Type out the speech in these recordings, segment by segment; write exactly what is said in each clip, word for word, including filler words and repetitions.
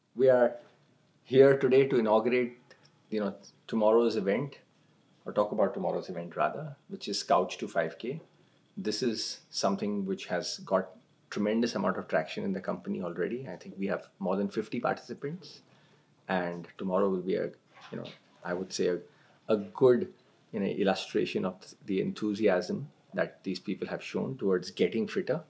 we are here today to inaugurate, you know, tomorrow's event, or talk about tomorrow's event rather, which is Couch to five K. This is something which has got tremendous amount of traction in the company already. I think we have more than fifty participants, and tomorrow will be a, you know, I would say a, a good, you know, illustration of the enthusiasm that these people have shown towards getting fitter.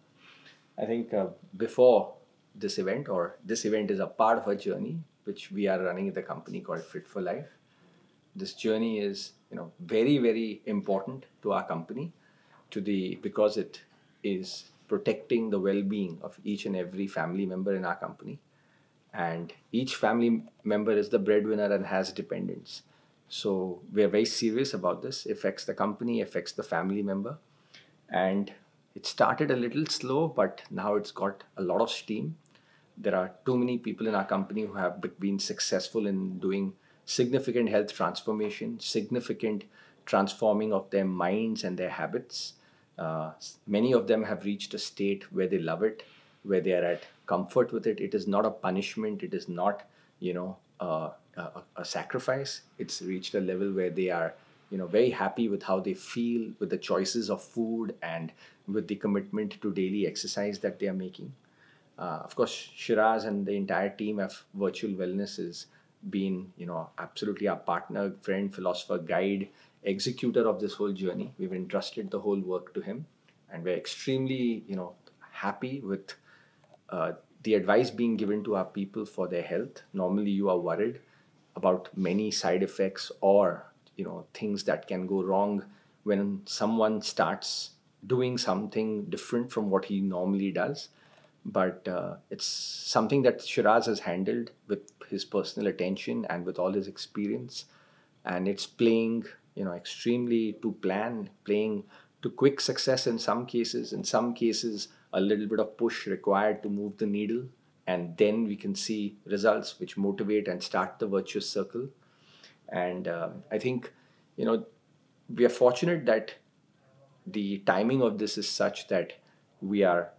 I think uh, before this event, or this event is a part of a journey which we are running in the company called Fit for Life. This journey is, you know, very very important to our company, to the because it is protecting the well-being of each and every family member in our company, and each family member is the breadwinner and has dependents. So we are very serious about this. Affects the company, affects the family member, and it started a little slow, but now it's got a lot of steam. There are too many people in our company who have been successful in doing significant health transformation, significant transforming of their minds and their habits. Uh, many of them have reached a state where they love it, where they are at comfort with it. It is not a punishment. It is not, you know, uh, a, a sacrifice. It's reached a level where they are, you know, very happy with how they feel, with the choices of food, and with the commitment to daily exercise that they are making. Uh, of course, Shiraz and the entire team of Virtual Wellness has been, you know, absolutely our partner, friend, philosopher, guide, executor of this whole journey. We've entrusted the whole work to him, and we're extremely, you know, happy with uh, the advice being given to our people for their health. Normally, you are worried about many side effects, or, you know, things that can go wrong when someone starts doing something different from what he normally does. But uh, it's something that Shiraz has handled with his personal attention and with all his experience, and it's playing, you know, extremely to plan, playing to quick success in some cases. In some cases, a little bit of push required to move the needle, and then we can see results which motivate and start the virtuous circle. And uh, I think, you know, we are fortunate that the timing of this is such that we are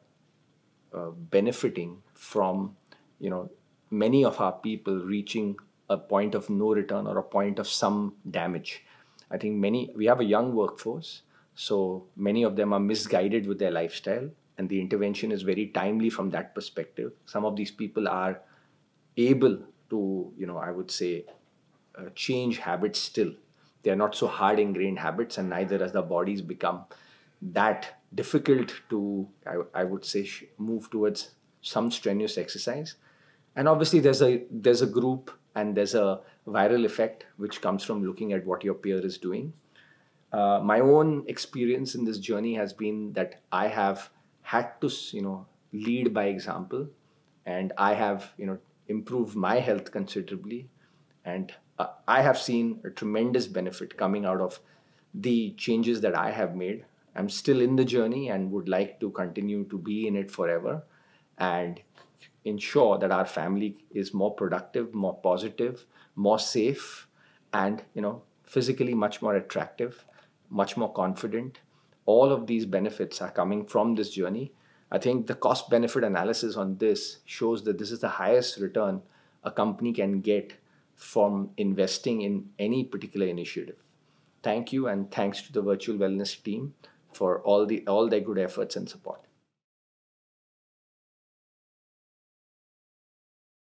uh, benefiting from, you know, many of our people reaching a point of no return, or a point of some damage. I think many we have a young workforce, so many of them are misguided with their lifestyle, and the intervention is very timely from that perspective. Some of these people are able to, you know, I would say, uh, change habits still. They are not so hard ingrained habits, and neither has the bodies become that difficult to, I, I would say, sh- move towards some strenuous exercise. And obviously, there's a there's a group, and there's a viral effect which comes from looking at what your peer is doing. Uh, my own experience in this journey has been that I have had to, you know, lead by example, and I have, you know, improved my health considerably, and uh, I have seen a tremendous benefit coming out of the changes that I have made. I'm still in the journey and would like to continue to be in it forever, and ensure that our family is more productive, more positive, more safe, and, you know, physically much more attractive, much more confident. All of these benefits are coming from this journey. I think the cost benefit analysis on this shows that this is the highest return a company can get from investing in any particular initiative. Thank you, and thanks to the Virtual Wellness team for all the all their good efforts and support.